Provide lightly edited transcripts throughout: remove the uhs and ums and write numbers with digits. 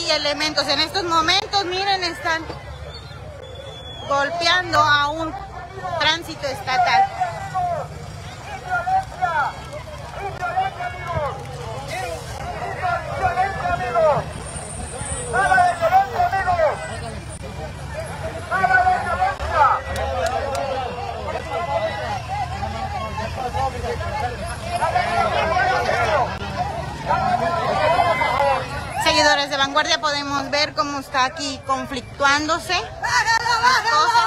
hay elementos. En estos momentos, miren, están golpeando a un tránsito estatal. Seguidores de Vanguardia, podemos ver cómo está aquí conflictuándose las cosas.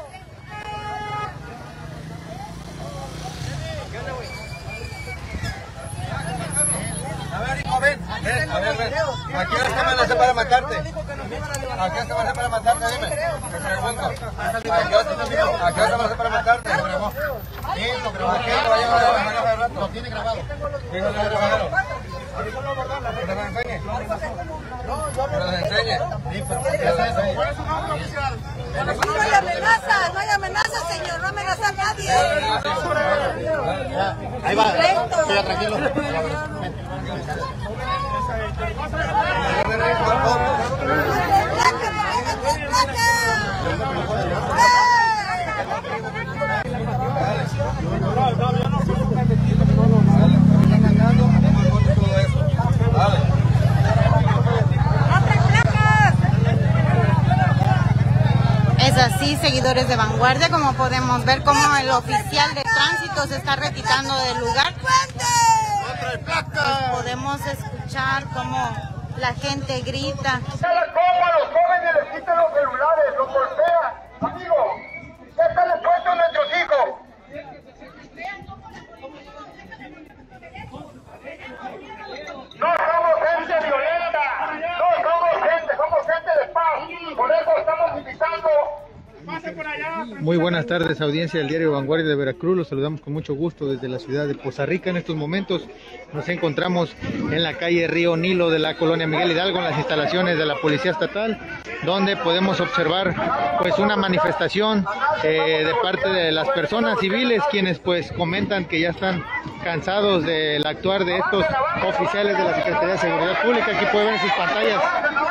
A ver, hijo, ven. Ven. Aquí está amenaza para matarte. Aquí está amenaza para matarte, dime. Te pregunto. Aquí está amenaza para matarte. Sí, lo grabó. Aquí lo va a llevar a la rato. Lo tiene grabado. ¿Qué lo tiene grabado? ¿Que te lo enseñe? ¿Que lo enseñe? No hay amenaza, señor. No amenaza a nadie. Ahí va. Estoy tranquilo. Es así, seguidores de Vanguardia, como podemos ver cómo el oficial de tránsito se está retirando del lugar. Podemos escuchar cómo la gente grita. ¿Cómo a los jóvenes les quitan los celulares, los golpean? Amigo, ¿qué tal les puesto a nuestros hijos? No somos gente violenta, somos gente de paz, por eso estamos invitando. Muy buenas tardes, audiencia del diario Vanguardia de Veracruz. Los saludamos con mucho gusto desde la ciudad de Poza Rica. En estos momentos nos encontramos en la calle Río Nilo de la colonia Miguel Hidalgo, en las instalaciones de la Policía Estatal, donde podemos observar pues una manifestación de parte de las personas civiles, quienes pues comentan que ya están cansados del actuar de estos oficiales de la Secretaría de Seguridad Pública. Aquí pueden ver en sus pantallas.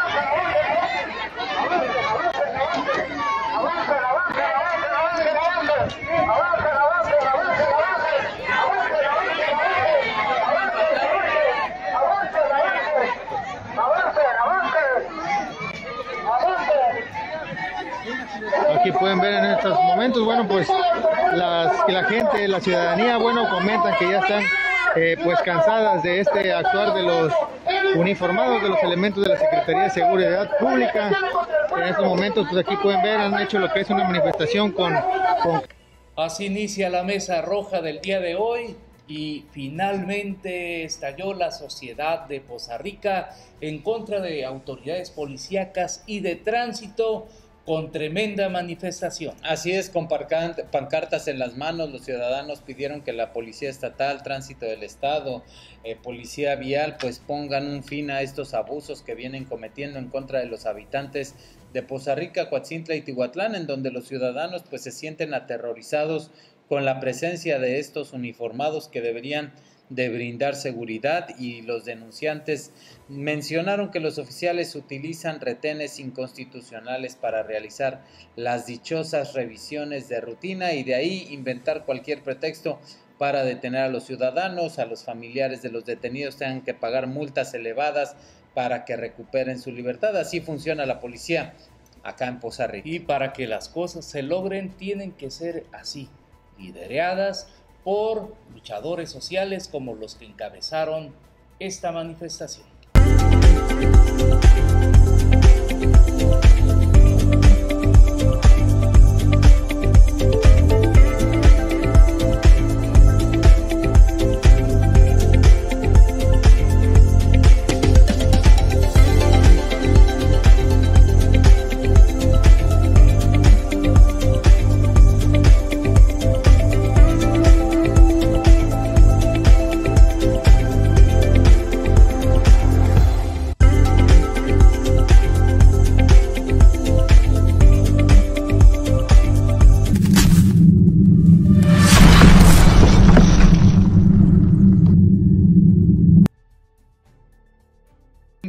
Aquí pueden ver en estos momentos, bueno, pues la gente, la ciudadanía, bueno, comentan que ya están pues cansadas de este actuar de los uniformados, de los elementos de la Secretaría de Seguridad Pública. En estos momentos, pues aquí pueden ver, han hecho lo que es una manifestación con... Así inicia la mesa roja del día de hoy y finalmente estalló la sociedad de Poza Rica en contra de autoridades policíacas y de tránsito, con tremenda manifestación. Así es, con pancartas en las manos, los ciudadanos pidieron que la Policía Estatal, Tránsito del Estado, Policía Vial, pues pongan un fin a estos abusos que vienen cometiendo en contra de los habitantes de Poza Rica, Coatzintla y Tihuatlán, en donde los ciudadanos pues se sienten aterrorizados con la presencia de estos uniformados que deberían de brindar seguridad, y los denunciantes mencionaron que los oficiales utilizan retenes inconstitucionales para realizar las dichosas revisiones de rutina y de ahí inventar cualquier pretexto para detener a los ciudadanos. A los familiares de los detenidos tengan que pagar multas elevadas para que recuperen su libertad. Así funciona la policía acá en Poza Rica. Y para que las cosas se logren tienen que ser así, lideradas por luchadores sociales como los que encabezaron esta manifestación.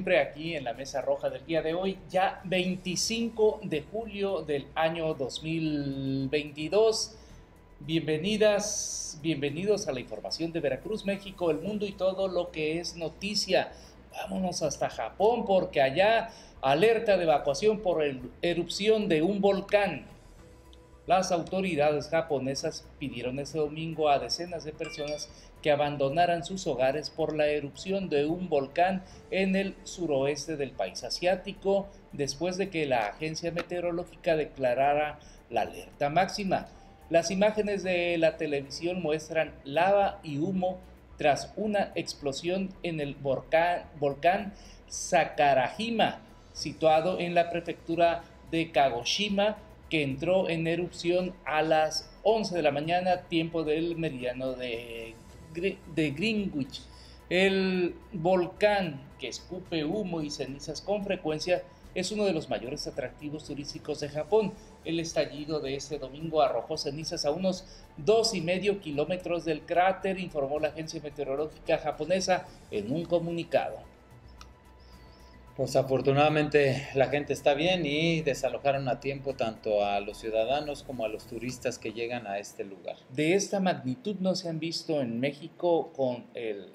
siempre aquí en la Mesa Roja del día de hoy, ya 25 de julio del año 2022. Bienvenidos a la información de Veracruz, México, el mundo y todo lo que es noticia. Vámonos hasta Japón porque allá alerta de evacuación por erupción de un volcán. Las autoridades japonesas pidieron este domingo a decenas de personas que abandonaran sus hogares por la erupción de un volcán en el suroeste del país asiático, después de que la agencia meteorológica declarara la alerta máxima. Las imágenes de la televisión muestran lava y humo tras una explosión en el volcán Sakarajima, situado en la prefectura de Kagoshima, que entró en erupción a las 11 de la mañana, tiempo del meridiano de Greenwich. El volcán, que escupe humo y cenizas con frecuencia, es uno de los mayores atractivos turísticos de Japón. El estallido de este domingo arrojó cenizas a unos 2,5 kilómetros del cráter, informó la agencia meteorológica japonesa en un comunicado. Pues afortunadamente la gente está bien y desalojaron a tiempo tanto a los ciudadanos como a los turistas que llegan a este lugar. De esta magnitud no se han visto en México con el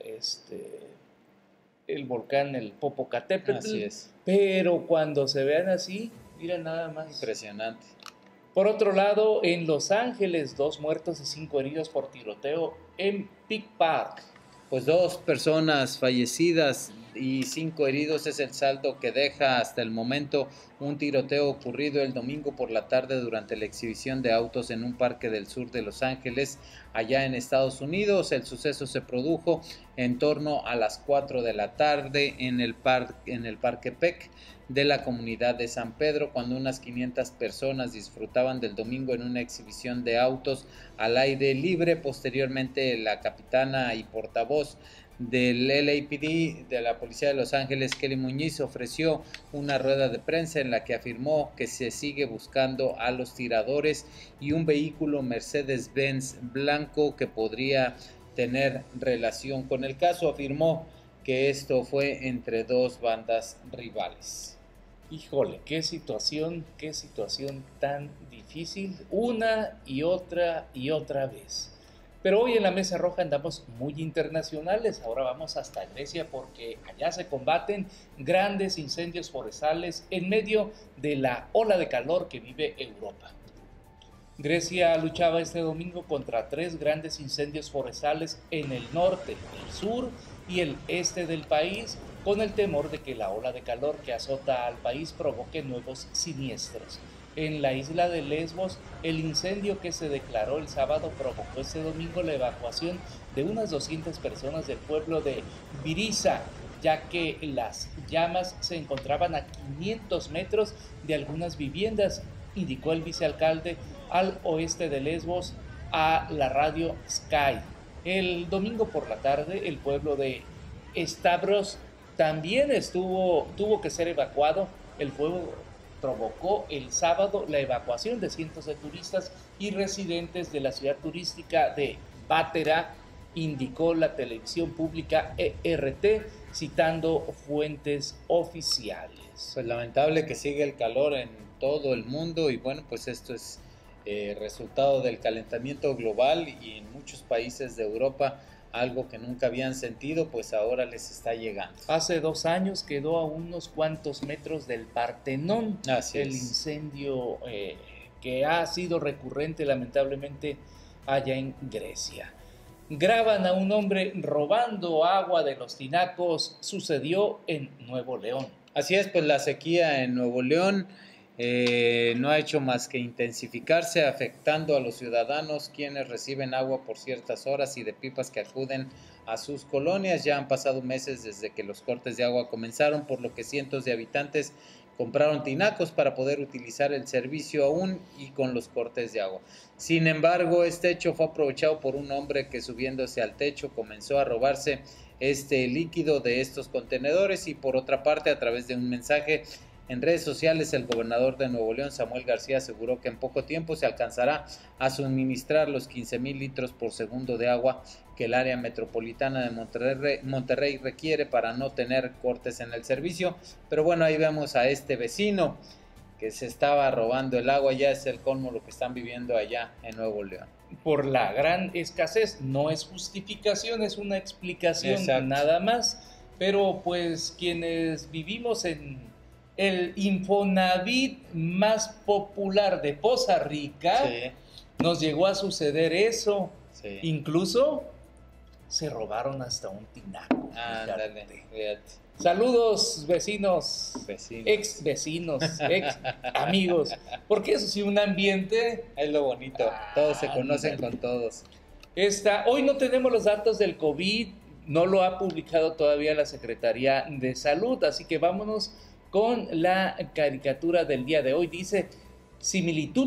volcán, el Popocatépetl. Así es. Pero cuando se vean así, miren nada más. Impresionante. Por otro lado, en Los Ángeles, 2 muertos y 5 heridos por tiroteo en Peak Park. Pues 2 personas fallecidas y 5 heridos es el saldo que deja hasta el momento un tiroteo ocurrido el domingo por la tarde durante la exhibición de autos en un parque del sur de Los Ángeles, allá en Estados Unidos. El suceso se produjo en torno a las 4 de la tarde en el Parque Peck de la comunidad de San Pedro, cuando unas 500 personas disfrutaban del domingo en una exhibición de autos al aire libre. Posteriormente, la capitana y portavoz del LAPD, de la Policía de Los Ángeles, Kelly Muñiz, ofreció una rueda de prensa en la que afirmó que se sigue buscando a los tiradores y un vehículo Mercedes-Benz blanco que podría tener relación con el caso. Afirmó que esto fue entre 2 bandas rivales. Híjole, qué situación tan difícil, una y otra vez. Pero hoy en la Mesa Roja andamos muy internacionales. Ahora vamos hasta Grecia porque allá se combaten grandes incendios forestales en medio de la ola de calor que vive Europa. Grecia luchaba este domingo contra 3 grandes incendios forestales en el norte, el sur y el este del país, con el temor de que la ola de calor que azota al país provoque nuevos siniestros. En la isla de Lesbos, el incendio que se declaró el sábado provocó este domingo la evacuación de unas 200 personas del pueblo de Virisa, ya que las llamas se encontraban a 500 metros de algunas viviendas, indicó el vicealcalde al oeste de Lesbos a la radio Sky. El domingo por la tarde, el pueblo de Stavros también tuvo que ser evacuado. El fuego provocó el sábado la evacuación de cientos de turistas y residentes de la ciudad turística de Bátera, indicó la televisión pública ERT, citando fuentes oficiales. Pues lamentable que sigue el calor en todo el mundo y bueno, pues esto es resultado del calentamiento global y en muchos países de Europa algo que nunca habían sentido, pues ahora les está llegando. Hace 2 años quedó a unos cuantos metros del Partenón. Así el es. Incendio que ha sido recurrente lamentablemente allá en Grecia. Graban a un hombre robando agua de los tinacos, sucedió en Nuevo León. Así es, pues la sequía en Nuevo León no ha hecho más que intensificarse, afectando a los ciudadanos quienes reciben agua por ciertas horas y de pipas que acuden a sus colonias. Ya han pasado meses desde que los cortes de agua comenzaron, por lo que cientos de habitantes compraron tinacos para poder utilizar el servicio aún y con los cortes de agua. Sin embargo, este hecho fue aprovechado por un hombre que, subiéndose al techo, comenzó a robarse este líquido de estos contenedores y por otra parte, a través de un mensaje, En redes sociales, el gobernador de Nuevo León, Samuel García, aseguró que en poco tiempo se alcanzará a suministrar los 15,000 litros por segundo de agua que el área metropolitana de Monterrey requiere para no tener cortes en el servicio. Pero bueno, ahí vemos a este vecino que se estaba robando el agua. Ya es el colmo lo que están viviendo allá en Nuevo León. Por la gran escasez, no es justificación, es una explicación. Exacto. Nada más. Pero pues quienes vivimos en el Infonavit más popular de Poza Rica, sí, nos llegó a suceder eso. Sí. Incluso se robaron hasta un tinaco. Ándale, fíjate. Saludos, vecinos, ex vecinos, ex amigos, porque eso sí, un ambiente es lo bonito, todos se conocen con todos. Hoy no tenemos los datos del COVID, no lo ha publicado todavía la Secretaría de Salud, así que vámonos con la caricatura del día de hoy. Dice: similitud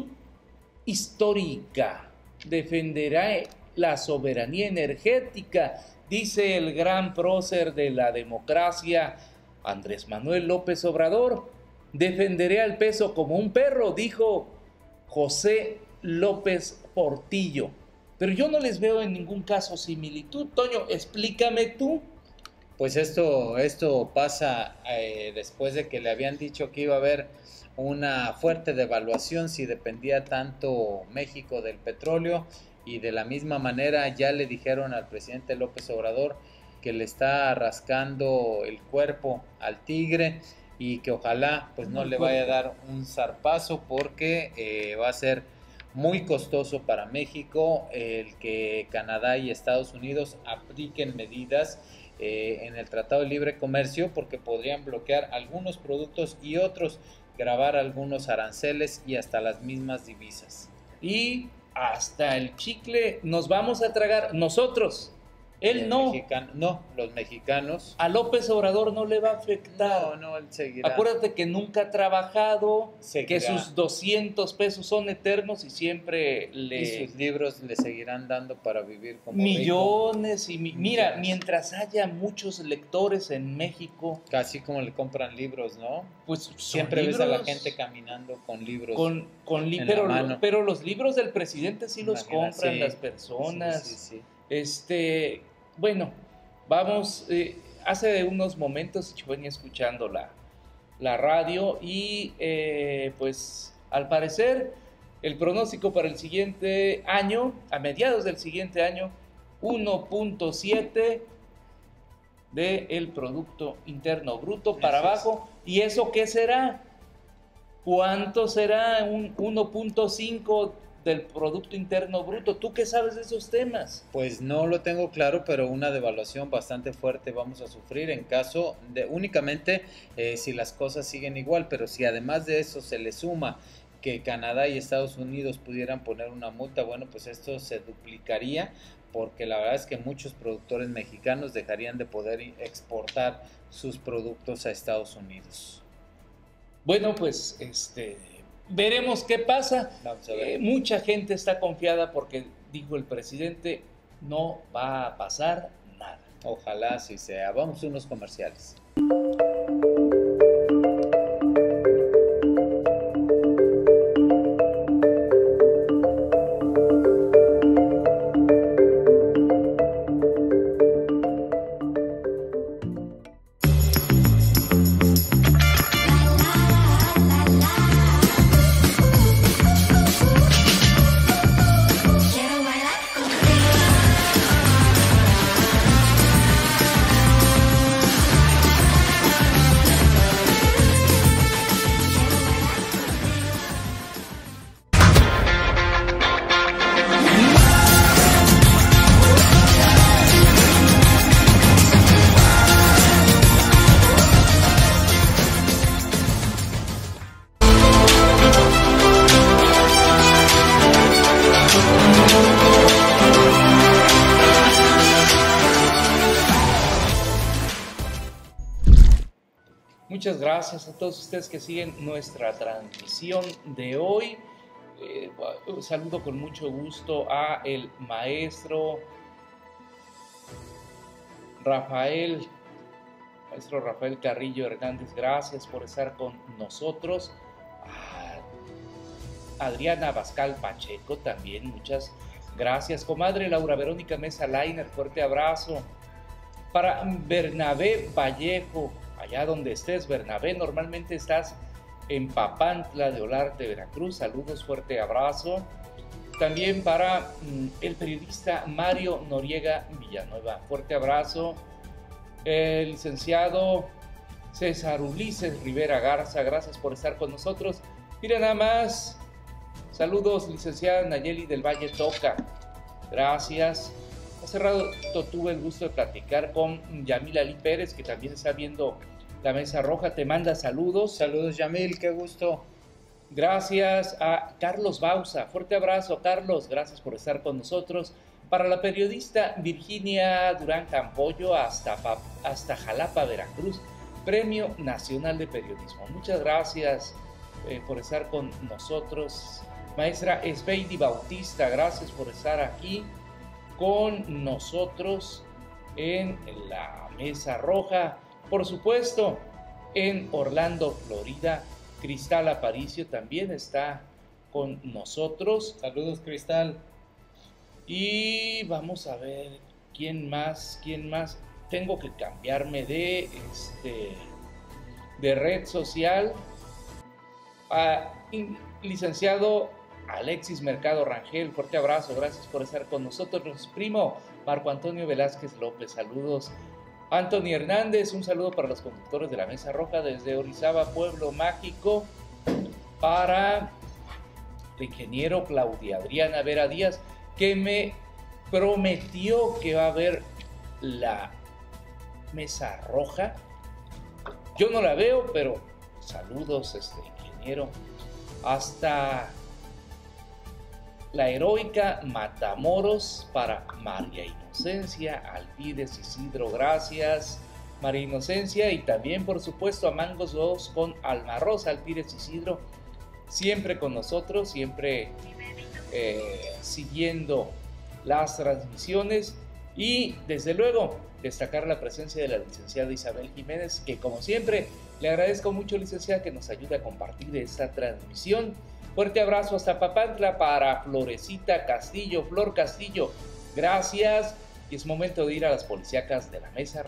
histórica, defenderá la soberanía energética. Dice el gran prócer de la democracia, Andrés Manuel López Obrador. Defenderé al peso como un perro, dijo José López Portillo. Pero yo no les veo en ningún caso similitud. Toño, explícame tú. Pues esto pasa después de que le habían dicho que iba a haber una fuerte devaluación si dependía tanto México del petróleo. Y de la misma manera ya le dijeron al presidente López Obrador que le está rascando el cuerpo al tigre y que ojalá pues no le vaya a dar un zarpazo, porque va a ser muy costoso para México el que Canadá y Estados Unidos apliquen medidas en el Tratado de Libre Comercio, porque podrían bloquear algunos productos y otros, gravar algunos aranceles y hasta las mismas divisas. Y hasta el chicle nos vamos a tragar nosotros. Él no. Los mexicanos. A López Obrador no le va a afectar. No, él seguirá. Acuérdate que nunca ha trabajado, que sus 200 pesos son eternos y siempre Y sus libros le seguirán dando para vivir como millones rico. Mira, mientras haya muchos lectores en México. Casi como le compran libros, ¿no? Pues siempre ves a la gente caminando con libros. Pero los libros del presidente sí los compran las personas. Sí. Bueno, vamos, hace unos momentos yo venía escuchando la radio y pues al parecer el pronóstico para el siguiente año, a mediados del siguiente año, 1.7 del Producto Interno Bruto para abajo. ¿Y eso qué será? ¿Cuánto será? Un 1.5 del Producto Interno Bruto. ¿Tú qué sabes de esos temas? Pues no lo tengo claro, pero una devaluación bastante fuerte vamos a sufrir en caso de únicamente si las cosas siguen igual, pero si además de eso se le suma que Canadá y Estados Unidos pudieran poner una multa, bueno, pues esto se duplicaría, porque la verdad es que muchos productores mexicanos dejarían de poder exportar sus productos a Estados Unidos. Bueno, pues veremos qué pasa. Vamos a ver. Mucha gente está confiada porque dijo el presidente, no va a pasar nada. Ojalá así sea. Vamos a unos comerciales. Muchas gracias a todos ustedes que siguen nuestra transmisión de hoy. Saludo con mucho gusto a el maestro Rafael Maestro Rafael Carrillo Hernández, gracias por estar con nosotros. Adriana Abascal Pacheco también, muchas gracias. Comadre Laura Verónica Mesa Lainer, fuerte abrazo. Para Bernabé Vallejo, allá donde estés, Bernabé, normalmente estás en Papantla de Olarte, Veracruz, saludos, fuerte abrazo. También para el periodista Mario Noriega Villanueva, fuerte abrazo. El licenciado César Ulises Rivera Garza, gracias por estar con nosotros. Mira nada más, saludos, licenciada Nayeli del Valle Toca, gracias. Hace rato tuve el gusto de platicar con Yamil Ali Pérez, que también está viendo la Mesa Roja, te manda saludos. Saludos, Yamil, qué gusto. Gracias a Carlos Bausa, fuerte abrazo, Carlos, gracias por estar con nosotros. Para la periodista Virginia Durán Campollo, hasta Jalapa, Veracruz, Premio Nacional de Periodismo. Muchas gracias por estar con nosotros. Maestra Esbeidi Bautista, gracias por estar aquí con nosotros en la Mesa Roja. Por supuesto, en Orlando, Florida, Cristal Aparicio también está con nosotros. Saludos, Cristal. Y vamos a ver quién más. Tengo que cambiarme de red social. Licenciado Alexis Mercado Rangel, fuerte abrazo, gracias por estar con nosotros. Primo Marco Antonio Velázquez López, saludos. Anthony Hernández, un saludo para los conductores de la Mesa Roja desde Orizaba, Pueblo Mágico. Para el ingeniero Claudia Adriana Vera Díaz, que me prometió que va a haber la Mesa Roja. Yo no la veo, pero saludos, ingeniero. Hasta la heroica Matamoros para María Inocencia Alpides Isidro, gracias María Inocencia. Y también, por supuesto, a Mangos 2 con Alma Rosa Alpides Isidro, siempre con nosotros, siempre siguiendo las transmisiones. Y desde luego destacar la presencia de la licenciada Isabel Jiménez, que como siempre le agradezco mucho, licenciada, que nos ayude a compartir esta transmisión. Fuerte abrazo hasta Papantla para Florecita Castillo, Flor Castillo, gracias. Y es momento de ir a las policíacas de la Mesa.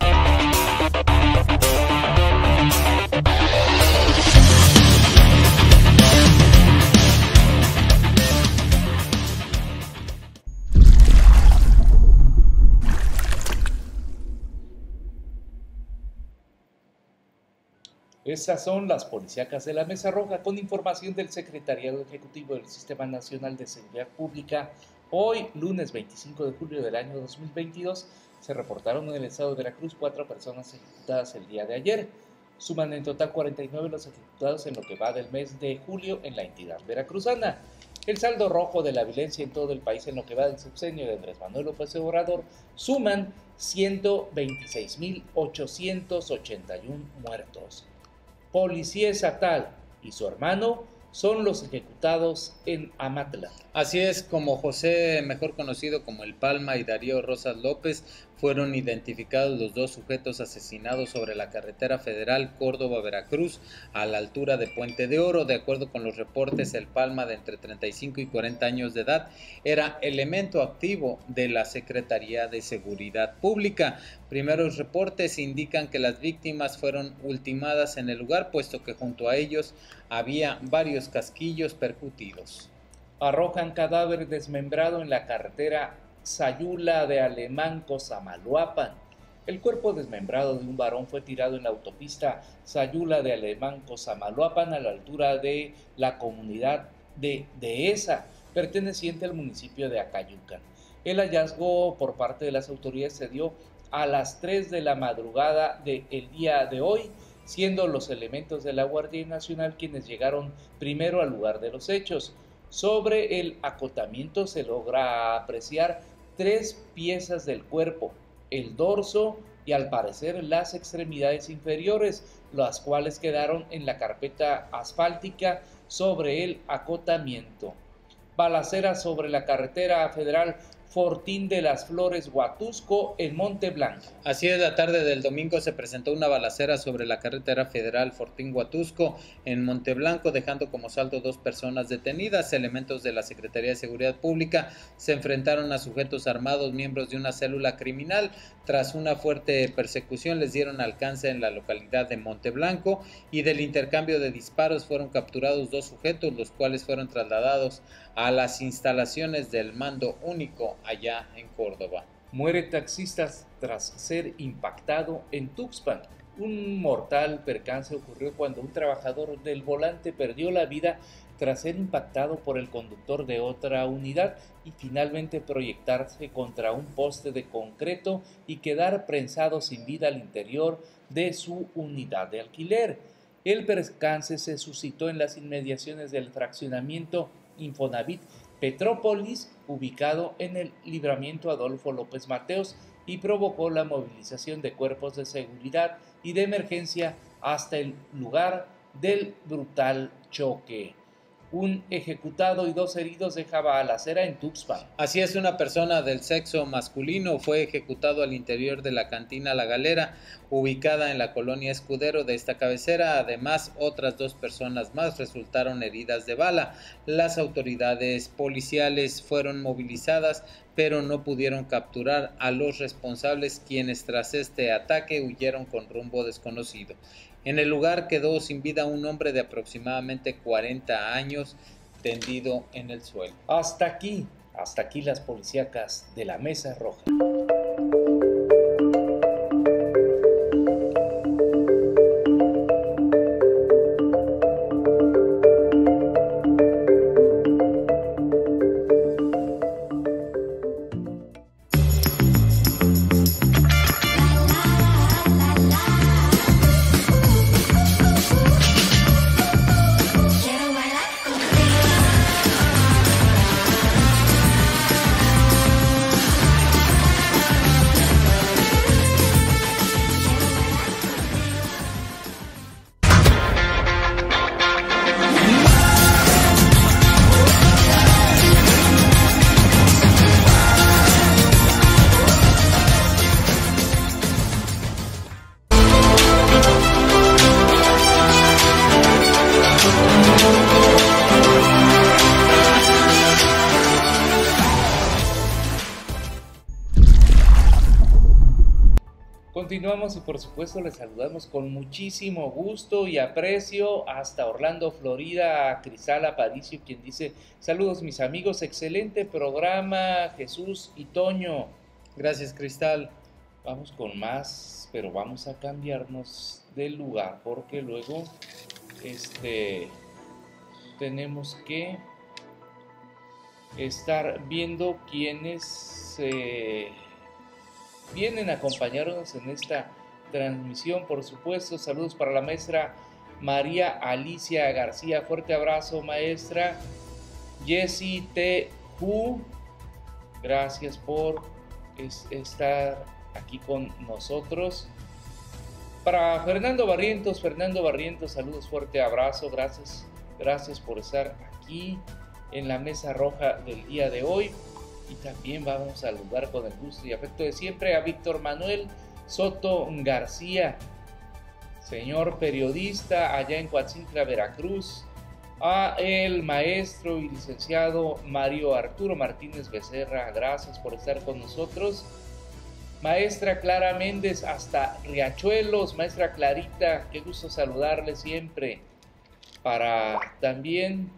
Estas son las policíacas de la Mesa Roja, con información del Secretariado Ejecutivo del Sistema Nacional de Seguridad Pública. Hoy, lunes 25 de julio del año 2022, se reportaron en el estado de Veracruz 4 personas ejecutadas el día de ayer. Suman en total 49 los ejecutados en lo que va del mes de julio en la entidad veracruzana. El saldo rojo de la violencia en todo el país en lo que va del sexenio de Andrés Manuel López Obrador suman 126.881 muertos. Policía Estatal y su hermano son los ejecutados en Amatla. Así es, como José, mejor conocido como El Palma, y Darío Rosas López, fueron identificados los dos sujetos asesinados sobre la carretera federal Córdoba-Veracruz a la altura de Puente de Oro. De acuerdo con los reportes, El Palma, de entre 35 y 40 años de edad, era elemento activo de la Secretaría de Seguridad Pública. Primeros reportes indican que las víctimas fueron ultimadas en el lugar, puesto que junto a ellos había varios casquillos percutidos. Arrojan cadáver desmembrado en la carretera Sayula de Alemanco-Samaloapan. El cuerpo desmembrado de un varón fue tirado en la autopista Sayula de Alemanco-Samaloapan, a la altura de la comunidad de Dehesa, perteneciente al municipio de Acayucan. El hallazgo por parte de las autoridades se dio a las 3 de la madrugada del día de hoy, siendo los elementos de la Guardia Nacional quienes llegaron primero al lugar de los hechos. Sobre el acotamiento se logra apreciar 3 piezas del cuerpo, el dorso y al parecer las extremidades inferiores, las cuales quedaron en la carpeta asfáltica sobre el acotamiento. Balacera sobre la carretera federal Fortín de las Flores, Huatusco, en Monte Blanco. Así es, la tarde del domingo se presentó una balacera sobre la carretera federal Fortín-Huatusco en Monte Blanco, dejando como saldo 2 personas detenidas. Elementos de la Secretaría de Seguridad Pública se enfrentaron a sujetos armados, miembros de una célula criminal. Tras una fuerte persecución, les dieron alcance en la localidad de Monte Blanco y del intercambio de disparos fueron capturados 2 sujetos, los cuales fueron trasladados a las instalaciones del Mando Único allá en Córdoba. Muere taxista tras ser impactado en Tuxpan. Un mortal percance ocurrió cuando un trabajador del volante perdió la vida tras ser impactado por el conductor de otra unidad y finalmente proyectarse contra un poste de concreto y quedar prensado sin vida al interior de su unidad de alquiler. El percance se suscitó en las inmediaciones del fraccionamiento Infonavit Petrópolis, ubicado en el libramiento Adolfo López Mateos, y provocó la movilización de cuerpos de seguridad y de emergencia hasta el lugar del brutal choque. Un ejecutado y 2 heridos deja balacera en Tuxpan. Así es, una persona del sexo masculino fue ejecutado al interior de la cantina La Galera, ubicada en la colonia Escudero de esta cabecera. Además, otras 2 personas más resultaron heridas de bala. Las autoridades policiales fueron movilizadas, pero no pudieron capturar a los responsables, quienes tras este ataque huyeron con rumbo desconocido. En el lugar quedó sin vida un hombre de aproximadamente 40 años tendido en el suelo. Hasta aquí las policíacas de la Mesa Roja. Continuamos y por supuesto les saludamos con muchísimo gusto y aprecio hasta Orlando, Florida, a Cristal Aparicio, quien dice: saludos mis amigos, excelente programa, Jesús y Toño. Gracias, Cristal. Vamos con más, pero vamos a cambiarnos de lugar porque luego tenemos que estar viendo quiénes vienen a acompañarnos en esta transmisión. Por supuesto, saludos para la maestra María Alicia García, fuerte abrazo maestra. Jessie T. Hu, gracias por estar aquí con nosotros. Para Fernando Barrientos, saludos, fuerte abrazo, gracias por estar aquí en la Mesa Roja del día de hoy. Y también vamos a saludar con el gusto y afecto de siempre a Víctor Manuel Soto García, señor periodista allá en Coatzintla, Veracruz, a el maestro y licenciado Mario Arturo Martínez Becerra, gracias por estar con nosotros. Maestra Clara Méndez hasta Riachuelos, maestra Clarita, qué gusto saludarle siempre. Para también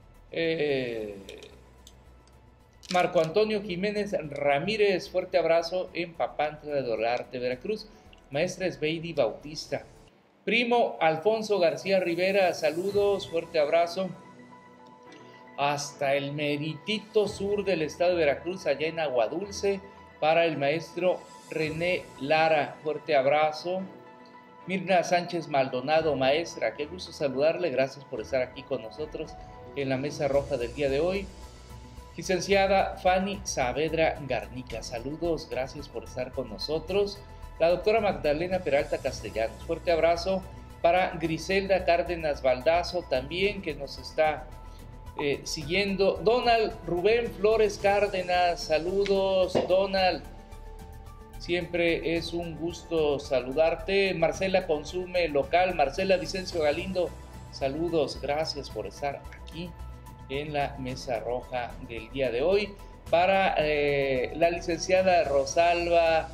Marco Antonio Jiménez Ramírez, fuerte abrazo en Papantla de Olarte, Veracruz. Maestra Esbeidi Bautista. Primo Alfonso García Rivera, saludos, fuerte abrazo. Hasta el meritito sur del estado de Veracruz, allá en Aguadulce, para el maestro René Lara, fuerte abrazo. Mirna Sánchez Maldonado, maestra, qué gusto saludarle, gracias por estar aquí con nosotros en la Mesa Roja del día de hoy. Licenciada Fanny Saavedra Garnica, saludos, gracias por estar con nosotros. La doctora Magdalena Peralta Castellanos, fuerte abrazo para Griselda Cárdenas Baldazo también, que nos está siguiendo. Donald Rubén Flores Cárdenas, saludos, Donald. Siempre es un gusto saludarte. Marcela Consume Local, Marcela Vicencio Galindo, saludos, gracias por estar aquí en la mesa roja del día de hoy. Para la licenciada Rosalba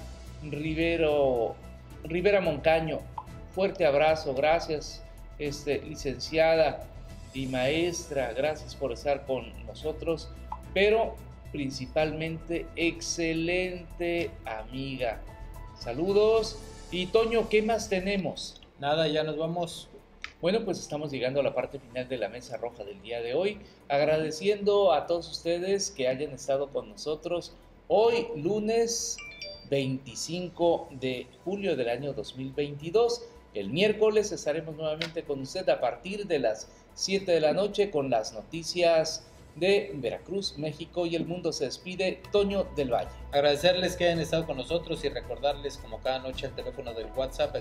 Rivera Moncaño, fuerte abrazo, gracias licenciada y maestra, gracias por estar con nosotros, pero principalmente excelente amiga. Saludos. Y Toño, ¿qué más tenemos? Nada, ya nos vamos. Bueno, pues estamos llegando a la parte final de la mesa roja del día de hoy, agradeciendo a todos ustedes que hayan estado con nosotros hoy, lunes 25 de julio del año 2022. El miércoles estaremos nuevamente con usted a partir de las 7 de la noche con las noticias de Veracruz, México y el mundo. Se despide Toño del Valle. Agradecerles que hayan estado con nosotros y recordarles como cada noche el teléfono del WhatsApp, el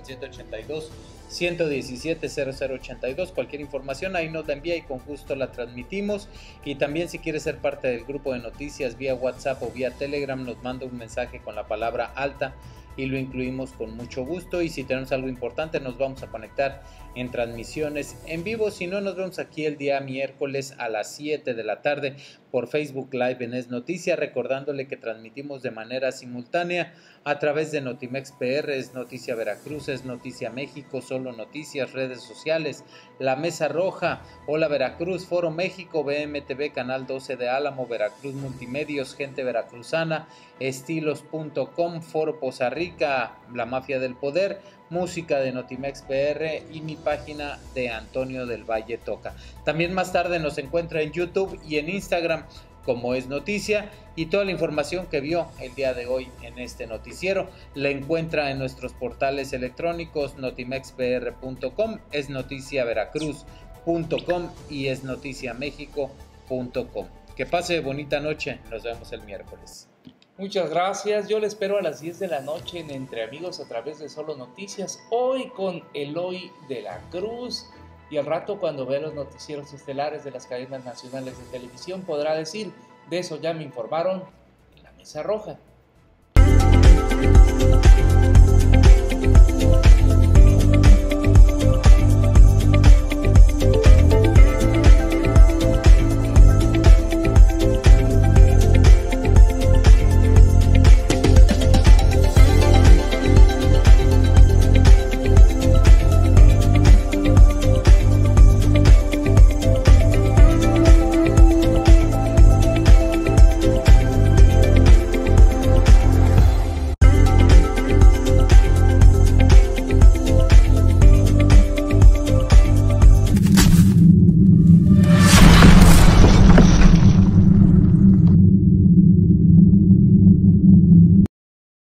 182-117-0082. Cualquier información ahí nos la envía y con gusto la transmitimos. Y también si quiere ser parte del grupo de noticias vía WhatsApp o vía Telegram, nos manda un mensaje con la palabra alta y lo incluimos con mucho gusto. Y si tenemos algo importante nos vamos a conectar en transmisiones en vivo. Si no, nos vemos aquí el día miércoles a las 7 de la tarde por Facebook Live en Es Noticia, recordándole que transmitimos de manera simultánea a través de Notimex PR, Es Noticia Veracruz, Es Noticia México, Solo Noticias, redes sociales, La Mesa Roja, Hola Veracruz, Foro México, BMTV, Canal 12 de Álamo, Veracruz Multimedios, Gente Veracruzana, Estilos.com, Foro Poza Rica, La Mafia del Poder, música de Notimex PR y mi página de Antonio del Valle Toca. También más tarde nos encuentra en YouTube y en Instagram como Es Noticia, y toda la información que vio el día de hoy en este noticiero la encuentra en nuestros portales electrónicos notimexpr.com, esnoticiaveracruz.com y esnoticiamexico.com. Que pase bonita noche, nos vemos el miércoles. Muchas gracias, yo le espero a las 10 de la noche en Entre Amigos a través de Solo Noticias, hoy con Eloy de la Cruz, y al rato cuando vea los noticieros estelares de las cadenas nacionales de televisión podrá decir, de eso ya me informaron en la Mesa Roja.